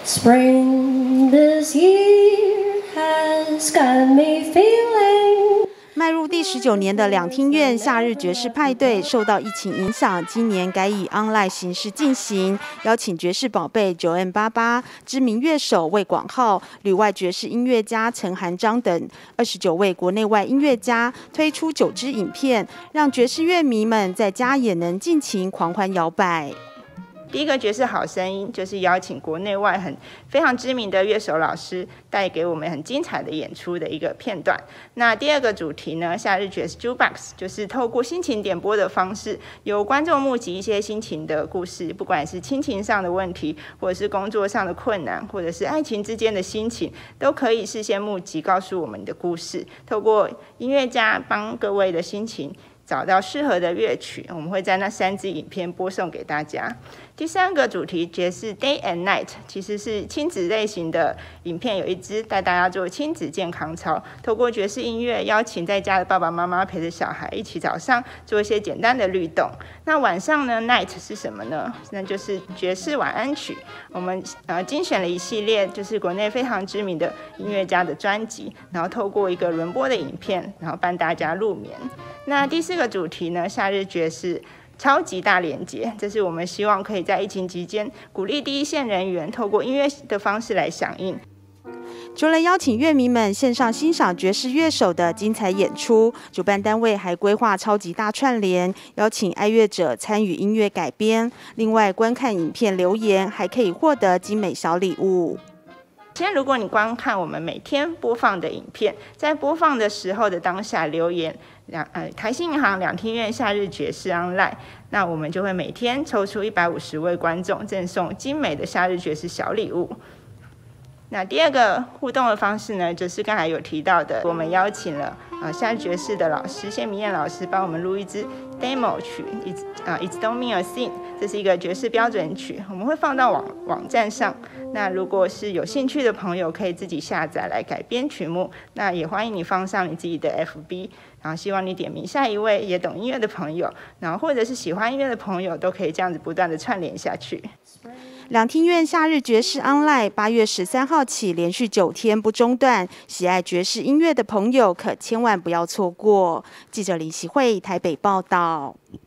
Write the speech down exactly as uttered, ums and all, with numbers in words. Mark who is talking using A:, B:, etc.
A: Spring this year has got me feeling。
B: 迈入第十九年的两厅院夏日爵士派对，受到疫情影响，今年改以 online 形式进行，邀请爵士宝贝九 N 八八、知名乐手魏广浩、旅外爵士音乐家陈涵章等二十九位国内外音乐家推出九支影片，让爵士乐迷们在家也能尽情狂欢摇摆。
C: 第一个爵士好声音就是邀请国内外很非常知名的乐手老师带给我们很精彩的演出的一个片段。那第二个主题呢，夏日爵士 Jukebox 就是透过心情点播的方式，由观众募集一些心情的故事，不管是亲情上的问题，或者是工作上的困难，或者是爱情之间的心情，都可以事先募集告诉我们的故事，透过音乐家帮各位的心情找到适合的乐曲，我们会在那三支影片播送给大家。第三个主题爵士 Day and Night 其实是亲子类型的影片，有一支带大家做亲子健康操，透过爵士音乐邀请在家的爸爸妈妈陪着小孩一起早上做一些简单的律动。那晚上呢 Night 是什么呢？那就是爵士晚安曲，我们呃精选了一系列就是国内非常知名的音乐家的专辑，然后透过一个轮播的影片，然后伴大家入眠。那第四个主题呢，夏日爵士超级大连结，这是我们希望可以在疫情期间鼓励第一线人员透过音乐的方式来响应。
B: 除了邀请乐迷们线上欣赏爵士乐手的精彩演出，主办单位还规划超级大串联，邀请爱乐者参与音乐改编。另外，观看影片留言还可以获得精美小礼物。
C: 先，如果你观看我们每天播放的影片，在播放的时候的当下留言两呃台新银行两厅院夏日爵士 online， 那我们就会每天抽出一百五十位观众赠送精美的夏日爵士小礼物。那第二个互动的方式呢，就是刚才有提到的，我们邀请了呃夏日爵士的老师谢明燕老师帮我们录一支 demo 曲 ，It's 啊、uh, It's Don't Mean a Thing， 这是一个爵士标准曲，我们会放到网网站上。那如果是有兴趣的朋友，可以自己下载来改编曲目。那也欢迎你放上你自己的 F B， 然后希望你点名下一位也懂音乐的朋友，然后或者是喜欢音乐的朋友，都可以这样子不断的串联下去。
B: 两厅院夏日爵士 online 八月十三号起连续九天不中断，喜爱爵士音乐的朋友可千万不要错过。记者林习慧台北报道。